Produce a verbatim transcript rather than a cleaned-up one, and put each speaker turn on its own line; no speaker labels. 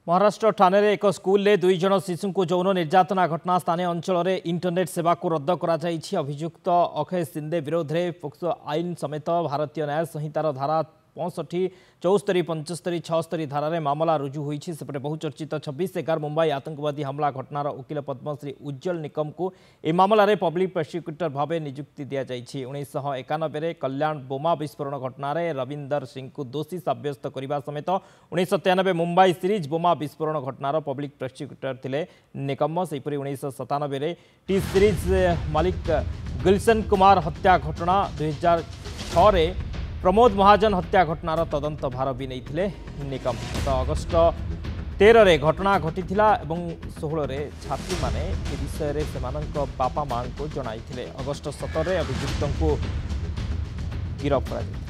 महाराष्ट्र ठाणे एक स्कूल में दुई जन शिशु को यौन निर्यातना घटना स्थानीय अंचल में इंटरनेट सेवा को रद्द कर अभियुक्त अक्षय शिंदे विरोध में पोक्सो आईन समेत भारतीय न्याय संहितार धारा पैंसठी चौस्तरी पंचस्तरी छस्तरी धारा मामला रुजु होती सेपटे बहुचर्चित छब्बीस एगार मुंबई आतंकवादी हमला घटनार वकिल पद्मश्री उज्जवल निकम को यह मामलें पब्लिक प्रोसिक्यूटर भाव नियुक्ति दि जाएगी। उन्नीस एकानबे कल्याण बोमा विस्फोरण घटन रविंदर सिंह को दोषी सब्यस्त करने समेत उन्नीस तेयानबे मुंबई सीरीज बोमा विस्फोरण घटनार पब्लिक प्रोसिक्यूटर थे निकम। सेहीपरि उन्नीस सतानबे टी सीरीज मालिक गुलशन कुमार हत्या घटना दुई हजार छे प्रमोद महाजन हत्या घटनार तदंत भार भी नहीं निकम। तो अगस्ट तेरह रे घटना घटी षोह छात्री माने ए विषय से बापा मां को जणाई अगस्ट सतर अभियुक्त को गिरफ्त कर।